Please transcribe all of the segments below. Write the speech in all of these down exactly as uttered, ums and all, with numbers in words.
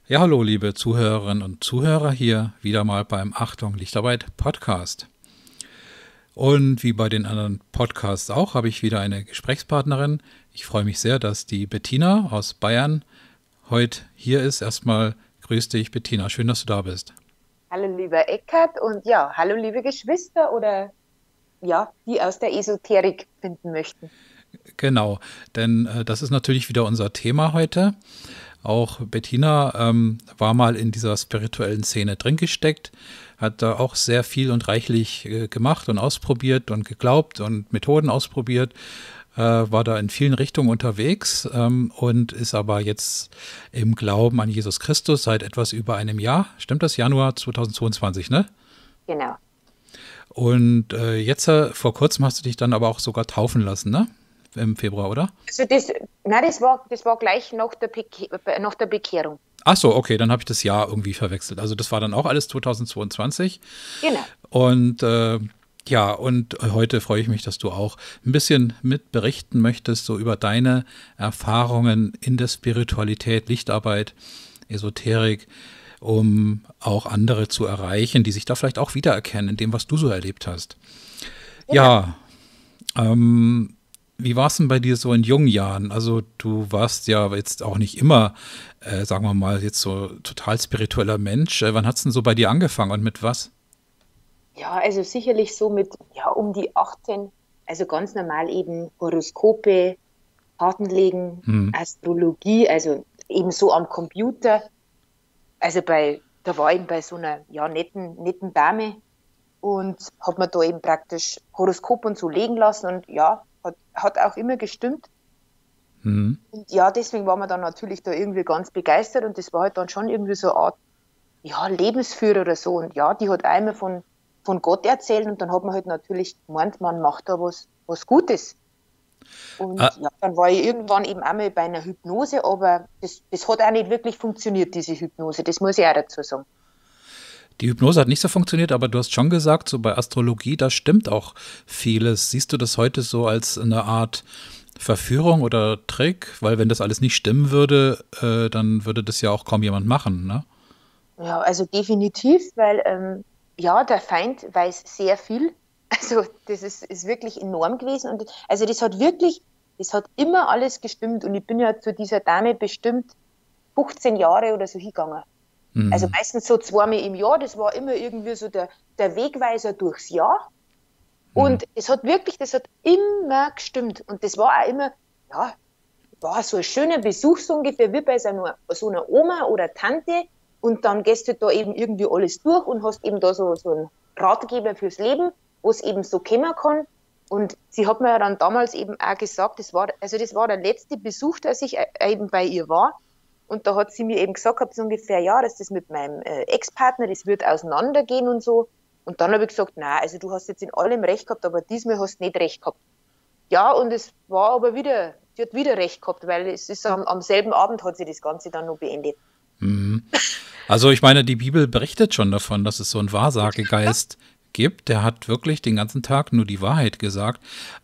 Ja, hallo, liebe Zuhörerinnen und Zuhörer, hier wieder mal beim Achtung Lichtarbeit Podcast. Und wie bei den anderen Podcasts auch, habe ich wieder eine Gesprächspartnerin. Ich freue mich sehr, dass die Bettina aus Bayern heute hier ist. Erstmal grüß dich, Bettina. Schön, dass du da bist. Hallo lieber Eckart und ja, hallo liebe Geschwister oder ja, die aus der Esoterik finden möchten. Genau, denn äh, das ist natürlich wieder unser Thema heute. Auch Bettina ähm, war mal in dieser spirituellen Szene drin gesteckt, hat da auch sehr viel und reichlich äh, gemacht und ausprobiert und geglaubt und Methoden ausprobiert, äh, war da in vielen Richtungen unterwegs ähm, und ist aber jetzt im Glauben an Jesus Christus seit etwas über einem Jahr. Stimmt das? Januar zweitausendzweiundzwanzig, ne? Genau. Und äh, jetzt äh, vor kurzem hast du dich dann aber auch sogar taufen lassen, ne? Im Februar, oder? Also das, nein, das war, das war gleich nach der, Beke nach der Bekehrung. Ach so, okay, dann habe ich das Jahr irgendwie verwechselt. Also das war dann auch alles zweitausendzweiundzwanzig. Genau. Und äh, ja, und heute freue ich mich, dass du auch ein bisschen mit berichten möchtest, so über deine Erfahrungen in der Spiritualität, Lichtarbeit, Esoterik, um auch andere zu erreichen, die sich da vielleicht auch wiedererkennen in dem, was du so erlebt hast. Genau. Ja, ähm, wie war es denn bei dir so in jungen Jahren? Also du warst ja jetzt auch nicht immer, äh, sagen wir mal, jetzt so total spiritueller Mensch. Äh, wann hat es denn so bei dir angefangen und mit was? Ja, also sicherlich so mit ja, um die achtzehn, also ganz normal eben Horoskope, Kartenlegen, Hm. Astrologie, also eben so am Computer. Also bei, da war ich bei so einer ja, netten, netten Dame und habe mir da eben praktisch Horoskop und so legen lassen und ja, hat, hat auch immer gestimmt. Hm. Und ja, deswegen war man dann natürlich da irgendwie ganz begeistert und das war halt dann schon irgendwie so eine Art, ja, Lebensführer oder so. Und ja, die hat einmal von, von Gott erzählt und dann hat man halt natürlich gemeint, man macht da was, was Gutes. Und Ah, ja, dann war ich irgendwann eben einmal bei einer Hypnose, aber das, das hat auch nicht wirklich funktioniert, diese Hypnose, das muss ich auch dazu sagen. die Hypnose hat nicht so funktioniert, aber du hast schon gesagt, so bei Astrologie, da stimmt auch vieles. Siehst du das heute so als eine Art Verführung oder Trick? Weil wenn das alles nicht stimmen würde, äh, dann würde das ja auch kaum jemand machen, ne? Ja, also definitiv, weil ähm, ja, der Feind weiß sehr viel. Also das ist, ist wirklich enorm gewesen. Und also das hat wirklich, das hat immer alles gestimmt. Und ich bin ja zu dieser Dame bestimmt fünfzehn Jahre oder so hingegangen. Also Hm. meistens so zweimal im Jahr, das war immer irgendwie so der, der Wegweiser durchs Jahr. Hm. Und es hat wirklich, das hat immer gestimmt. Und das war auch immer, ja, war so ein schöner Besuch, so ungefähr wie bei so einer, so einer Oma oder Tante. Und dann gehst du da eben irgendwie alles durch und hast eben da so, so einen Ratgeber fürs Leben, wo es eben so kommen kann. Und sie hat mir ja dann damals eben auch gesagt, das war, also das war der letzte Besuch, dass ich äh, eben bei ihr war. Und da hat sie mir eben gesagt, gehabt, so ungefähr, ja, dass das mit meinem äh, Ex-Partner, das wird auseinandergehen und so. Und dann habe ich gesagt, nein, also du hast jetzt in allem recht gehabt, aber diesmal hast du nicht recht gehabt. Ja, und es war aber wieder, sie hat wieder recht gehabt, weil es ist am, am selben Abend hat sie das Ganze dann noch beendet. Hm. Also ich meine, die Bibel berichtet schon davon, dass es so einen Wahrsagegeist gibt. Der hat wirklich den ganzen Tag nur die Wahrheit gesagt.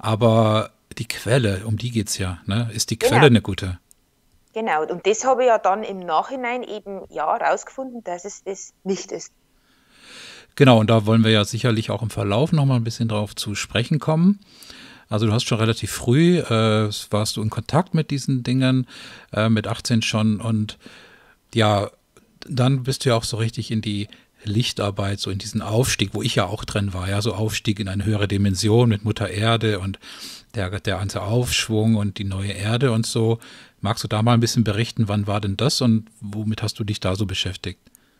Aber die Quelle, um die geht's ja, ne? Ist die Quelle Genau, eine gute? genau. Und das habe ich ja dann im Nachhinein eben ja rausgefunden, dass es das nicht ist. Genau, und da wollen wir ja sicherlich auch im Verlauf noch mal ein bisschen drauf zu sprechen kommen. Also du hast schon relativ früh, äh, warst du in Kontakt mit diesen Dingen, äh, mit achtzehn schon. Und ja, dann bist du ja auch so richtig in die Lichtarbeit, so in diesen Aufstieg, wo ich ja auch drin war, ja, so Aufstieg in eine höhere Dimension mit Mutter Erde und der, der ganze Aufschwung und die neue Erde und so. Magst du da mal ein bisschen berichten, wann war denn das und womit hast du dich da so beschäftigt?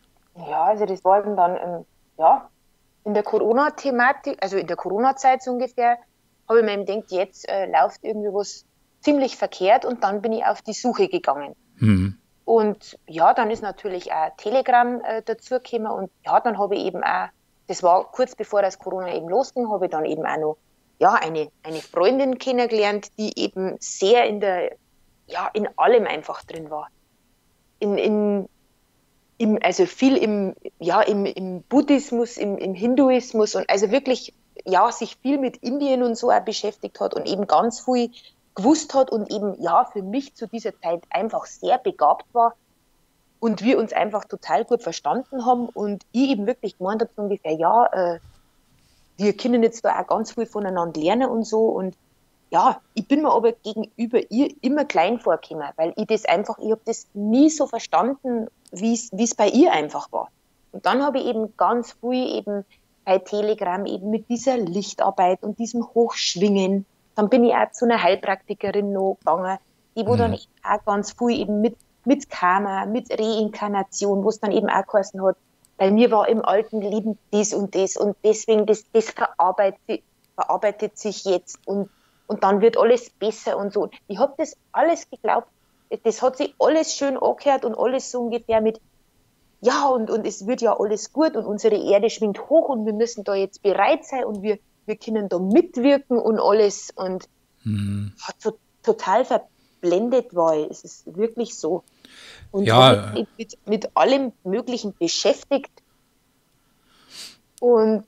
Ja, also das war eben dann ähm, ja, in der Corona-Thematik, also in der Corona-Zeit so ungefähr, habe ich mir eben gedacht, jetzt äh, läuft irgendwie was ziemlich verkehrt und dann bin ich auf die Suche gegangen. Hm. Und ja, dann ist natürlich auch Telegram äh, dazugekommen und ja, dann habe ich eben auch, das war kurz bevor das Corona eben losging, habe ich dann eben auch noch ja, eine, eine Freundin kennengelernt, die eben sehr in der, ja, in allem einfach drin war. In, in, im, also viel im, ja, im, im Buddhismus, im, im Hinduismus und also wirklich, ja, sich viel mit Indien und so auch beschäftigt hat und eben ganz viel gewusst hat und eben, ja, für mich zu dieser Zeit einfach sehr begabt war. und wir uns einfach total gut verstanden haben und ich eben wirklich gemeint habe, so ungefähr, ja, äh, wir können jetzt da auch ganz viel voneinander lernen und so und ja, ich bin mir aber gegenüber ihr immer klein vorgekommen, weil ich das einfach, ich habe das nie so verstanden, wie es bei ihr einfach war. Und dann habe ich eben ganz früh eben bei Telegram eben mit dieser Lichtarbeit und diesem Hochschwingen, dann bin ich auch zu einer Heilpraktikerin noch gegangen, die wo mhm. dann auch ganz früh eben mit, mit Karma, mit Reinkarnation, wo es dann eben auch geheißen hat, bei mir war im alten Leben das und das und deswegen das, das verarbeitet, verarbeitet sich jetzt und Und dann wird alles besser und so. Ich habe das alles geglaubt. Das hat sich alles schön angehört und alles so ungefähr mit, ja, und, und es wird ja alles gut und unsere Erde schwingt hoch und wir müssen da jetzt bereit sein und wir, wir können da mitwirken und alles. Und mhm. hat so total verblendet war ich. Es ist wirklich so. Und ja. mit, mit, mit allem Möglichen beschäftigt. Und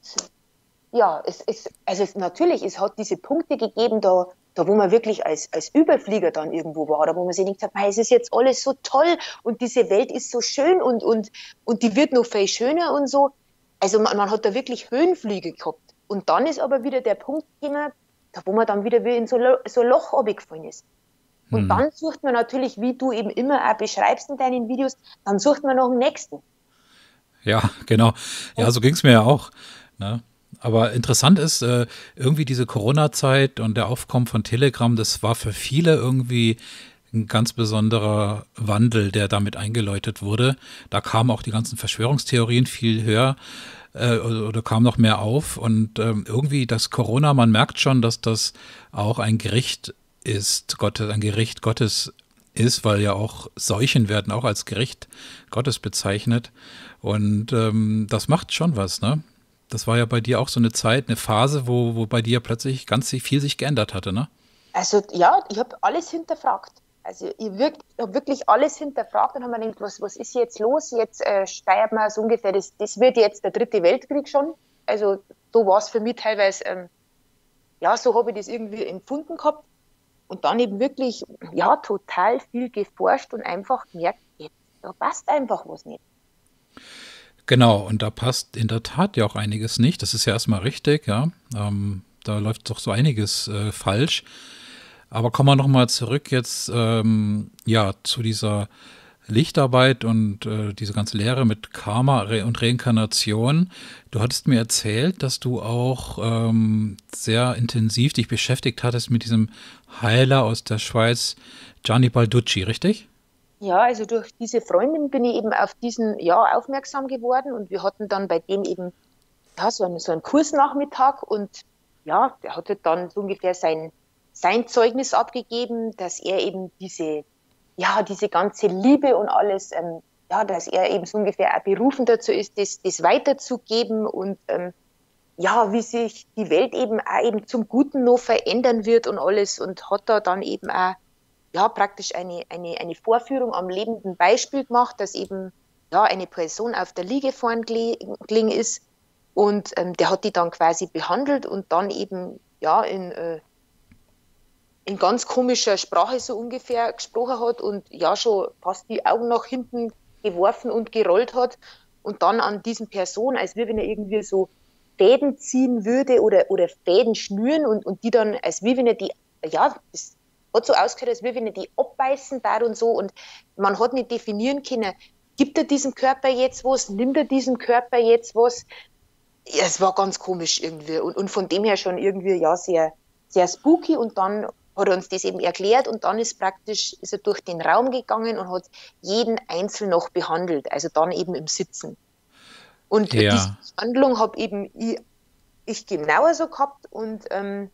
ja, es ist, also es, natürlich, es hat diese Punkte gegeben, da, da wo man wirklich als, als Überflieger dann irgendwo war, da wo man sich nicht sagt, es ist jetzt alles so toll und diese Welt ist so schön und, und, und die wird noch viel schöner und so. Also man, man hat da wirklich Höhenflüge gehabt. Und dann ist aber wieder der Punkt gekommen, da wo man dann wieder in so, so ein Loch runtergefallen ist. Und hm. dann sucht man natürlich, wie du eben immer auch beschreibst in deinen Videos, dann sucht man nach dem Nächsten. Ja, genau. Ja, so ging es mir ja auch. Ne? Aber interessant ist, äh, irgendwie diese Corona-Zeit und der Aufkommen von Telegram, das war für viele irgendwie ein ganz besonderer Wandel, der damit eingeläutet wurde. Da kamen auch die ganzen Verschwörungstheorien viel höher äh, oder, oder kamen noch mehr auf. Und ähm, irgendwie das Corona, man merkt schon, dass das auch ein Gericht ist, Gott, ein Gericht Gottes ist, weil ja auch Seuchen werden auch als Gericht Gottes bezeichnet. Und ähm, das macht schon was, ne? Das war ja bei dir auch so eine Zeit, eine Phase, wo, wo bei dir plötzlich ganz viel sich geändert hatte, ne? Also ja, ich habe alles hinterfragt. Also ich habe wirklich alles hinterfragt und habe mir gedacht, was, was ist jetzt los? Jetzt äh, steuert man so ungefähr, das, das wird jetzt der dritte Weltkrieg schon. Also so war es für mich teilweise, ähm, ja, so habe ich das irgendwie empfunden gehabt. Und dann eben wirklich, ja, total viel geforscht und einfach gemerkt, jetzt, da passt einfach was nicht. Genau, und da passt in der Tat ja auch einiges nicht. Das ist ja erstmal richtig, ja. Ähm, da läuft doch so einiges äh, falsch. Aber kommen wir nochmal zurück jetzt ähm, ja, zu dieser Lichtarbeit und äh, diese ganze Lehre mit Karma Re und Reinkarnation. Du hattest mir erzählt, dass du auch ähm, sehr intensiv dich beschäftigt hattest mit diesem Heiler aus der Schweiz, Gianni Balducci, richtig? Ja, also durch diese Freundin bin ich eben auf diesen ja aufmerksam geworden und wir hatten dann bei dem eben ja, so, einen, so einen Kursnachmittag und ja, der hatte dann so ungefähr sein, sein Zeugnis abgegeben, dass er eben diese, ja, diese ganze Liebe und alles, ähm, ja, dass er eben so ungefähr auch berufen dazu ist, das, das weiterzugeben und ähm, ja, wie sich die Welt eben auch eben zum Guten noch verändern wird und alles und hat da dann eben auch ja, praktisch eine, eine, eine Vorführung am lebenden Beispiel gemacht, dass eben ja, eine Person auf der Liege vorn gelegen ist und ähm, der hat die dann quasi behandelt und dann eben ja in, äh, in ganz komischer Sprache so ungefähr gesprochen hat und ja schon fast die Augen nach hinten geworfen und gerollt hat und dann an diesen Person, als wie wenn er irgendwie so Fäden ziehen würde oder, oder Fäden schnüren und, und die dann, als wie wenn er die, ja, das hat so ausgehört, als wie wenn er die abbeißen da und so und man hat nicht definieren können, gibt er diesem Körper jetzt was, nimmt er diesem Körper jetzt was? Ja, es war ganz komisch irgendwie und, und von dem her schon irgendwie ja sehr, sehr spooky und dann hat er uns das eben erklärt und dann ist praktisch, ist er durch den Raum gegangen und hat jeden einzeln noch behandelt, also dann eben im Sitzen. Und ja. Diese Behandlung habe eben ich, ich genauer so gehabt und ähm,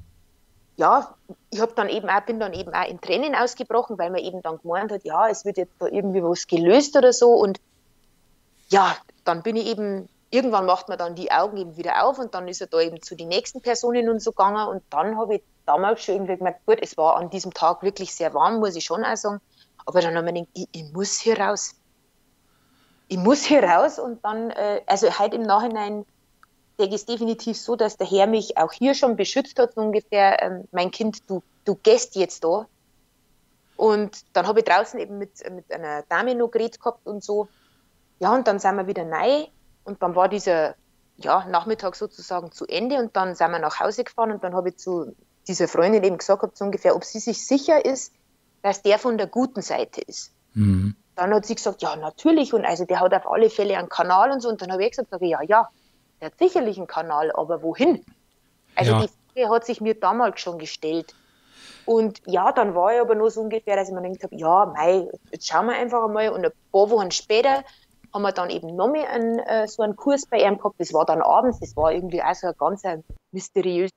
ja, ich habe dann eben auch, bin dann eben auch in Tränen ausgebrochen, weil man eben dann gemeint hat, ja, es wird jetzt da irgendwie was gelöst oder so und ja, dann bin ich eben, irgendwann macht man dann die Augen eben wieder auf und dann ist er da eben zu den nächsten Personen und so gegangen und dann habe ich damals schon irgendwie gemerkt, gut, es war an diesem Tag wirklich sehr warm, muss ich schon auch sagen, aber dann habe ich mir gedacht, ich, ich muss hier raus. Ich muss hier raus und dann, äh, also halt im Nachhinein denke ich es definitiv so, dass der Herr mich auch hier schon beschützt hat, so ungefähr, ähm, mein Kind, du, du gehst jetzt da Und dann habe ich draußen eben mit, mit einer Dame noch geredet gehabt und so. Ja, und dann sind wir wieder rein und dann war dieser ja, Nachmittag sozusagen zu Ende und dann sind wir nach Hause gefahren und dann habe ich zu dieser Freundin eben gesagt, gehabt, so ungefähr, ob sie sich sicher ist, dass der von der guten Seite ist. Mhm. Dann hat sie gesagt, ja, natürlich, und also der hat auf alle Fälle einen Kanal und so. Und dann habe ich gesagt, sag ich, ja, ja, der hat sicherlich einen Kanal, aber wohin? Also ja. Die Frage hat sich mir damals schon gestellt. Und ja, dann war ich aber nur so ungefähr, dass ich mir gedacht habe, ja, mei, jetzt schauen wir einfach einmal. Und ein paar Wochen später haben wir dann eben noch mal einen, äh, so einen Kurs bei ihm gehabt. Das war dann abends, das war irgendwie auch so ein ganz ein mysteriöses.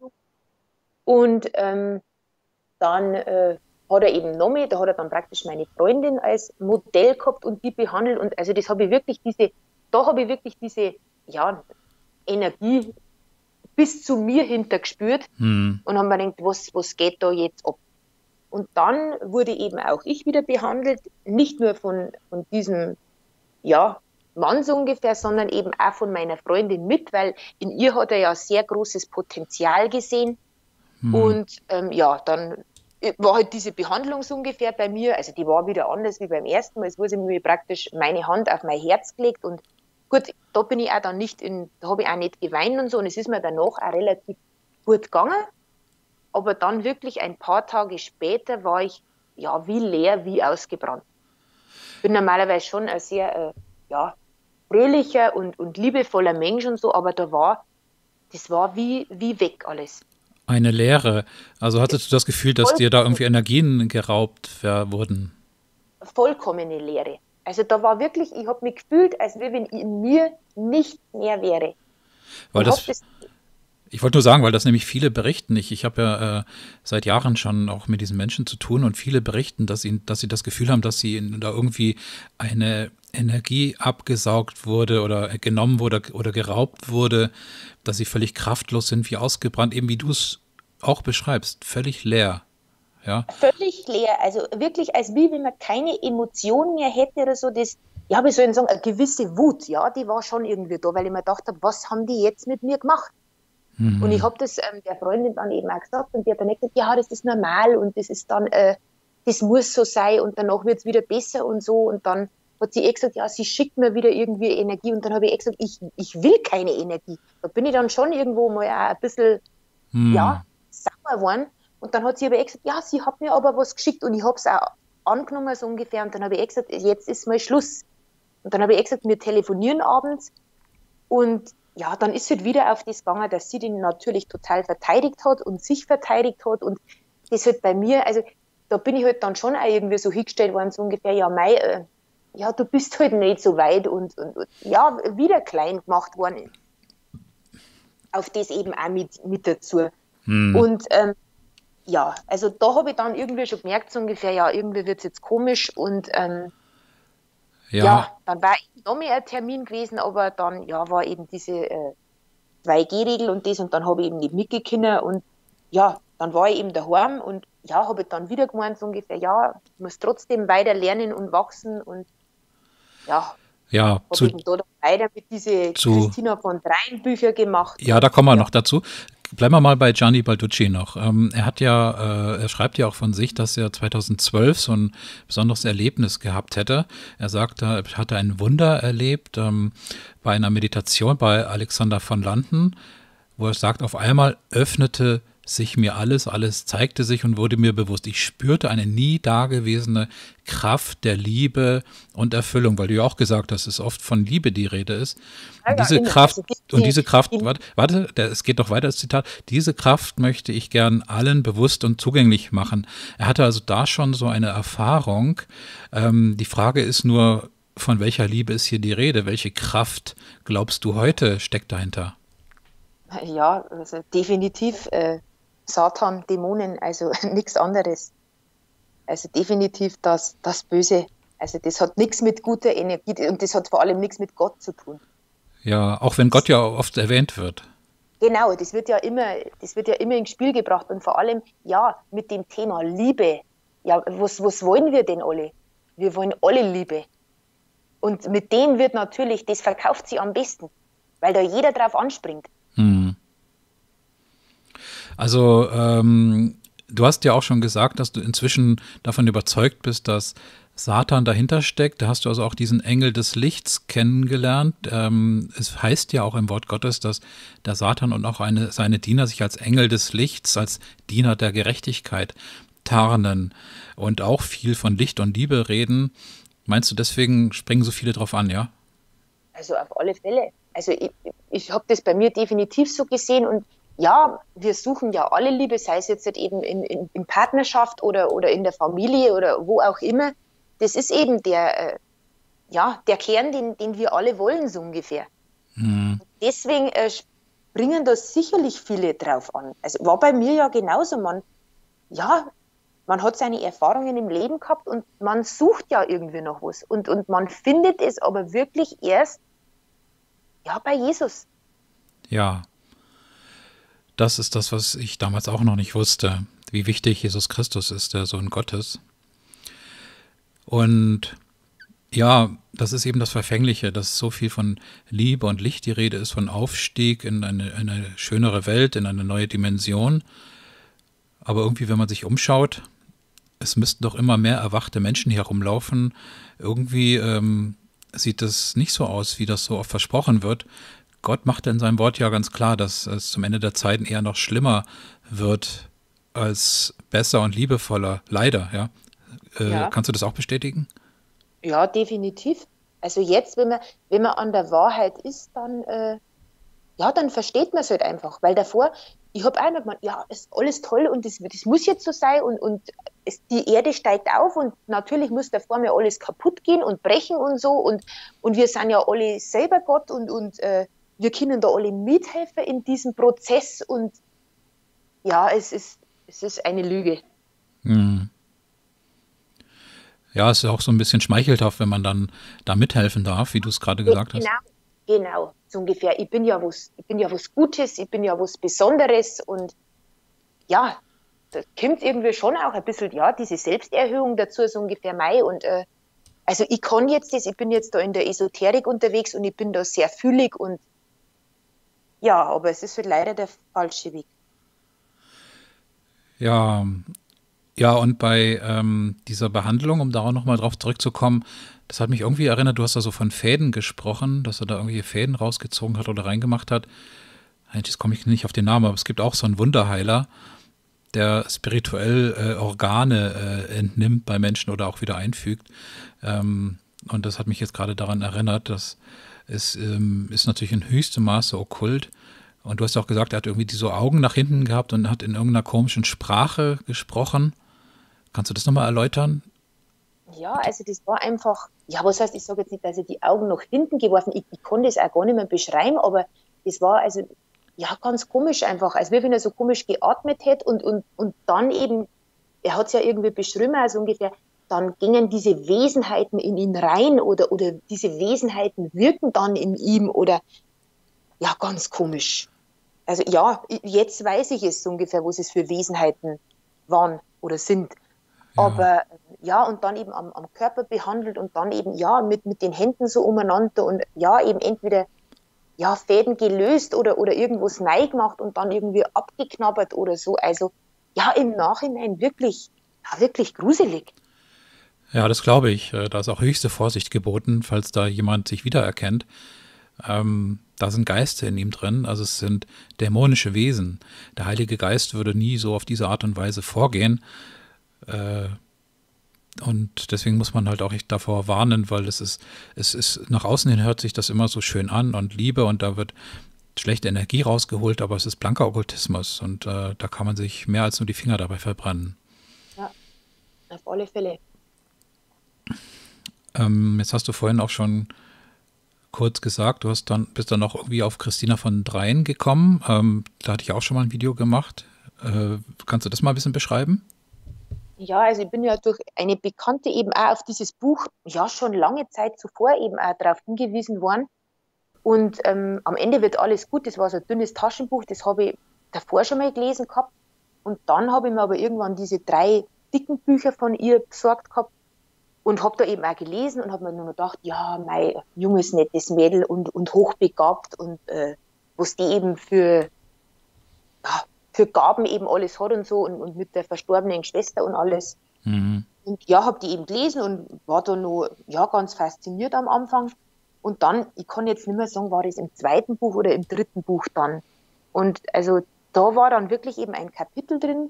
Und ähm, dann äh, hat er eben noch mehr, da hat er dann praktisch meine Freundin als Modell gehabt und die behandelt. Und also das habe ich wirklich diese, da habe ich wirklich diese, ja, Energie bis zu mir hintergespürt hm. und haben mir gedacht, was, was geht da jetzt ab? Und dann wurde eben auch ich wieder behandelt, nicht nur von, von diesem, ja, Mann so ungefähr, sondern eben auch von meiner Freundin mit, weil in ihr hat er ja sehr großes Potenzial gesehen. Hm. Und ähm, ja, dann war halt diese Behandlung so ungefähr bei mir, also die war wieder anders wie beim ersten Mal. Es wurde mir praktisch meine Hand auf mein Herz gelegt und gut, da bin ich auch dann nicht in, da habe ich auch nicht geweint und so und es ist mir danach auch relativ gut gegangen. Aber dann wirklich ein paar Tage später war ich ja wie leer, wie ausgebrannt. Ich bin normalerweise schon ein sehr äh, ja, fröhlicher und, und liebevoller Mensch und so, aber da war, das war wie, wie weg alles. Eine Leere. Also hattest du das Gefühl, dass Vollkommen. dir da irgendwie Energien geraubt wurden? Vollkommene Leere. Also da war wirklich, ich habe mich gefühlt, als wenn in mir nichts mehr wäre. Weil das, das ich wollte nur sagen, weil das nämlich viele berichten. Ich, ich habe ja äh, seit Jahren schon auch mit diesen Menschen zu tun und viele berichten, dass sie, dass sie das Gefühl haben, dass sie in, da irgendwie eine Energie abgesaugt wurde oder genommen wurde oder geraubt wurde, dass sie völlig kraftlos sind, wie ausgebrannt, eben wie du es auch beschreibst, völlig leer. Ja? Völlig leer, also wirklich als wie wenn man keine Emotion mehr hätte oder so, das, ja, wie soll ich sagen, eine gewisse Wut, ja, die war schon irgendwie da, weil ich mir gedacht habe, was haben die jetzt mit mir gemacht? Mhm. Und ich habe das ähm, der Freundin dann eben auch gesagt und die hat dann gesagt, ja, das ist normal und das ist dann, äh, das muss so sein und danach wird es wieder besser und so und dann hat sie eh gesagt, ja, sie schickt mir wieder irgendwie Energie und dann habe ich eh gesagt, ich, ich will keine Energie. Da bin ich dann schon irgendwo mal auch ein bisschen, hm. ja, sauer geworden. Und dann hat sie aber eh gesagt, ja, sie hat mir aber was geschickt und ich habe es auch angenommen so ungefähr und dann habe ich eh gesagt, jetzt ist mal Schluss. Und dann habe ich eh gesagt, wir telefonieren abends und ja, dann ist es halt wieder auf das gegangen, dass sie den natürlich total verteidigt hat und sich verteidigt hat und das halt bei mir, also da bin ich halt dann schon auch irgendwie so hingestellt worden, so ungefähr, ja, mei, äh, ja, du bist halt nicht so weit und, und, und ja, wieder klein gemacht worden. Auf das eben auch mit, mit dazu. Hm. Und ähm, ja, also da habe ich dann irgendwie schon gemerkt, so ungefähr, ja, irgendwie wird es jetzt komisch und ähm, ja. ja, dann war noch mehr ein Termin gewesen, aber dann ja, war eben diese äh, zwei G-Regel und das und dann habe ich eben nicht mitgekommen und ja, dann war ich eben daheim und ja, habe ich dann wieder gemeint, so ungefähr, ja, ich muss trotzdem weiter lernen und wachsen und ja, ja zu, habe ich da weiter mit diese zu, Christina von Dreien Bücher gemacht. Ja, da kommen wir ja. noch dazu. Bleiben wir mal bei Gianni Balducci noch. Ähm, er hat ja, äh, er schreibt ja auch von sich, dass er zweitausendzwölf so ein besonderes Erlebnis gehabt hätte. Er sagte, er hatte ein Wunder erlebt ähm, bei einer Meditation bei Alexander von Landen, wo er sagt, auf einmal öffnete sich mir alles, alles zeigte sich und wurde mir bewusst. Ich spürte eine nie dagewesene Kraft der Liebe und Erfüllung, weil du ja auch gesagt hast, dass es oft von Liebe die Rede ist. Und diese Kraft, und diese Kraft, warte, warte, es geht noch weiter, das Zitat, diese Kraft möchte ich gern allen bewusst und zugänglich machen. Er hatte also da schon so eine Erfahrung. Ähm, die Frage ist nur, von welcher Liebe ist hier die Rede? Welche Kraft, glaubst du, heute steckt dahinter? Ja, also definitiv äh, Satan, Dämonen, also nichts anderes. Also definitiv das, das Böse. Also das hat nichts mit guter Energie und das hat vor allem nichts mit Gott zu tun. Ja, auch wenn Gott ja oft erwähnt wird. Genau, das wird ja immer, das wird ja immer ins Spiel gebracht und vor allem, ja, mit dem Thema Liebe. Ja, was, was wollen wir denn alle? Wir wollen alle Liebe. Und mit dem wird natürlich, das verkauft sie am besten, weil da jeder drauf anspringt. Hm. Also ähm, Du hast ja auch schon gesagt, dass du inzwischen davon überzeugt bist, dass Satan dahinter steckt. Da hast du also auch diesen Engel des Lichts kennengelernt. Ähm, es heißt ja auch im Wort Gottes, dass der Satan und auch eine, seine Diener sich als Engel des Lichts, als Diener der Gerechtigkeit tarnen und auch viel von Licht und Liebe reden. Meinst du, deswegen springen so viele drauf an, ja? Also auf alle Fälle. Also ich, ich habe das bei mir definitiv so gesehen und ja, wir suchen ja alle Liebe, sei es jetzt eben in, in, in Partnerschaft oder, oder in der Familie oder wo auch immer. Das ist eben der, äh, ja, der Kern, den, den wir alle wollen, so ungefähr. Hm. Deswegen äh, springen da sicherlich viele drauf an. Also war bei mir ja genauso. Man, ja, man hat seine Erfahrungen im Leben gehabt und man sucht ja irgendwie noch was. Und, und man findet es aber wirklich erst ja, bei Jesus. Ja, das ist das, was ich damals auch noch nicht wusste, wie wichtig Jesus Christus ist, der Sohn Gottes. Und ja, das ist eben das Verfängliche, dass so viel von Liebe und Licht die Rede ist, von Aufstieg in eine, eine schönere Welt, in eine neue Dimension. Aber irgendwie, wenn man sich umschaut, es müssten doch immer mehr erwachte Menschen hier rumlaufen. Irgendwie ähm, sieht es nicht so aus, wie das so oft versprochen wird. Gott macht in seinem Wort ja ganz klar, dass es zum Ende der Zeiten eher noch schlimmer wird als besser und liebevoller. Leider, ja. Äh, Ja. kannst du das auch bestätigen? Ja, definitiv. Also jetzt, wenn man, wenn man an der Wahrheit ist, dann, äh, ja, dann versteht man es halt einfach. Weil davor, ich habe auch noch gemeint, ja, ist alles toll und das, das muss jetzt so sein und, und es, die Erde steigt auf und natürlich muss davor mir alles kaputt gehen und brechen und so und, und wir sind ja alle selber Gott und, und äh, wir können da alle mithelfen in diesem Prozess und ja, es ist, es ist eine Lüge. Hm. Ja, es ist auch so ein bisschen schmeichelhaft, wenn man dann da mithelfen darf, wie du es gerade gesagt hast. Genau, genau, so ungefähr. Ich bin ja was, ich bin ja was Gutes, ich bin ja was Besonderes und ja, da kommt irgendwie schon auch ein bisschen, ja, diese Selbsterhöhung dazu, so ungefähr mei. Und äh, also ich kann jetzt das, ich bin jetzt da in der Esoterik unterwegs und ich bin da sehr fühlig und ja, aber es ist halt leider der falsche Weg. Ja, ja, und bei ähm, dieser Behandlung, um darauf nochmal drauf zurückzukommen, das hat mich irgendwie erinnert, du hast da so von Fäden gesprochen, dass er da irgendwelche Fäden rausgezogen hat oder reingemacht hat. Jetzt komme ich nicht auf den Namen, aber es gibt auch so einen Wunderheiler, der spirituell äh, Organe äh, entnimmt bei Menschen oder auch wieder einfügt. Ähm, und das hat mich jetzt gerade daran erinnert, dass es ähm, ist natürlich in höchstem Maße okkult. Und du hast auch gesagt, er hat irgendwie die so Augen nach hinten gehabt und hat in irgendeiner komischen Sprache gesprochen. Kannst du das nochmal erläutern? Ja, also das war einfach, ja, was heißt, ich sage jetzt nicht, dass er die Augen nach hinten geworfen, ich, ich kann das auch gar nicht mehr beschreiben, aber das war also, ja, ganz komisch einfach, als wenn er so komisch geatmet hätte und, und, und dann eben, er hat es ja irgendwie beschrieben, also ungefähr, dann gingen diese Wesenheiten in ihn rein oder, oder diese Wesenheiten wirken dann in ihm oder, ja, ganz komisch. Also ja, jetzt weiß ich es so ungefähr, was es für Wesenheiten waren oder sind. Ja, Aber ja, und dann eben am, am Körper behandelt und dann eben ja mit, mit den Händen so umeinander und ja, eben entweder ja, Fäden gelöst oder, oder irgendwas neu gemacht und dann irgendwie abgeknabbert oder so. Also ja, im Nachhinein wirklich, ja, wirklich gruselig. ja, das glaube ich. Äh, Da ist auch höchste Vorsicht geboten, falls da jemand sich wiedererkennt. Ähm, da sind Geister in ihm drin, also es sind dämonische Wesen. Der Heilige Geist würde nie so auf diese Art und Weise vorgehen. Äh, Und deswegen muss man halt auch echt davor warnen, weil es ist, es ist, nach außen hin hört sich das immer so schön an und Liebe und da wird schlechte Energie rausgeholt, aber es ist blanker Okkultismus und äh, da kann man sich mehr als nur die Finger dabei verbrennen. Ja, auf alle Fälle. Ähm, jetzt hast du vorhin auch schon kurz gesagt, du hast dann, bist dann noch irgendwie auf Christina von Dreien gekommen. Ähm, da hatte ich auch schon mal ein Video gemacht. Äh, kannst du das mal ein bisschen beschreiben? Ja, also ich bin ja durch eine Bekannte eben auch auf dieses Buch, ja, schon lange Zeit zuvor eben auch darauf hingewiesen worden. Und ähm, am Ende wird alles gut. Das war so ein dünnes Taschenbuch, das habe ich davor schon mal gelesen gehabt. Und dann habe ich mir aber irgendwann diese drei dicken Bücher von ihr besorgt gehabt und habe da eben auch gelesen und habe mir nur gedacht, ja, mein junges, nettes Mädel und, und hochbegabt und äh, was die eben für, ja, für Gaben eben alles hat und so und, und mit der verstorbenen Schwester und alles. Mhm. Und ja, habe die eben gelesen und war da noch ja, ganz fasziniert am Anfang. Und dann, ich kann jetzt nicht mehr sagen, war das im zweiten Buch oder im dritten Buch dann. Und also da war dann wirklich eben ein Kapitel drin,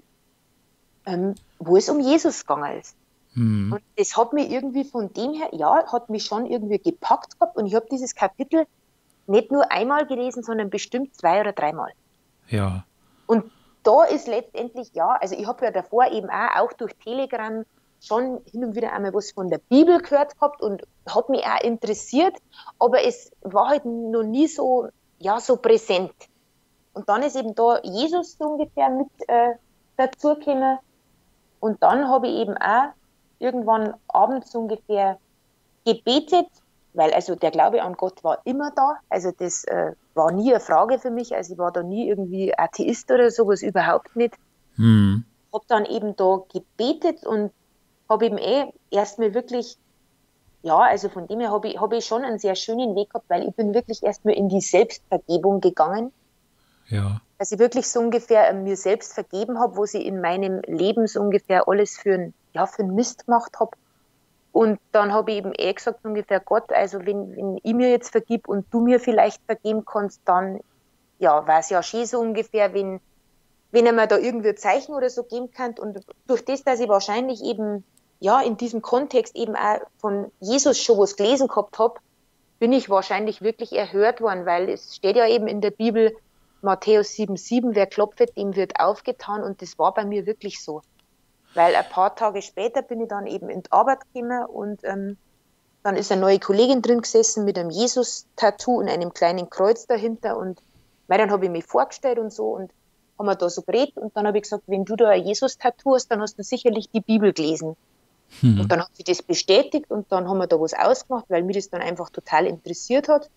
ähm, wo es um Jesus gegangen ist. Mhm. Und das hat mich irgendwie von dem her, ja, hat mich schon irgendwie gepackt gehabt. Und ich habe dieses Kapitel nicht nur einmal gelesen, sondern bestimmt zwei oder dreimal. Ja. Und da ist letztendlich, ja, also ich habe ja davor eben auch, auch durch Telegram schon hin und wieder einmal was von der Bibel gehört gehabt und hat mich auch interessiert, aber es war halt noch nie so, ja, so präsent. Und dann ist eben da Jesus so ungefähr mit äh, dazugekommen und dann habe ich eben auch irgendwann abends ungefähr gebetet, weil also der Glaube an Gott war immer da, also das äh, war nie eine Frage für mich, also ich war da nie irgendwie Atheist oder sowas, überhaupt nicht. Hm. Habe dann eben da gebetet und habe eben eh erstmal wirklich, ja, also von dem her habe ich, hab ich schon einen sehr schönen Weg gehabt, weil ich bin wirklich erstmal in die Selbstvergebung gegangen. Ja. Dass ich wirklich so ungefähr mir selbst vergeben habe, wo ich in meinem Leben so ungefähr alles für einen, ja, für einen Mist gemacht habe. Und dann habe ich eben eh gesagt, ungefähr, Gott, also wenn, wenn ich mir jetzt vergib und du mir vielleicht vergeben kannst, dann, ja, war es ja schön so ungefähr, wenn, wenn er mir da irgendwie ein Zeichen oder so geben kann. Und durch das, dass ich wahrscheinlich eben, ja, in diesem Kontext eben auch von Jesus schon was gelesen gehabt habe, bin ich wahrscheinlich wirklich erhört worden, weil es steht ja eben in der Bibel, Matthäus sieben sieben, wer klopft, dem wird aufgetan, und das war bei mir wirklich so. Weil ein paar Tage später bin ich dann eben in die Arbeit gekommen und ähm, dann ist eine neue Kollegin drin gesessen mit einem Jesus-Tattoo und einem kleinen Kreuz dahinter und weil dann habe ich mich vorgestellt und so und haben wir da so geredet und dann habe ich gesagt, wenn du da ein Jesus-Tattoo hast, dann hast du sicherlich die Bibel gelesen. Hm. Und dann hat sie das bestätigt und dann haben wir da was ausgemacht, weil mich das dann einfach total interessiert hat.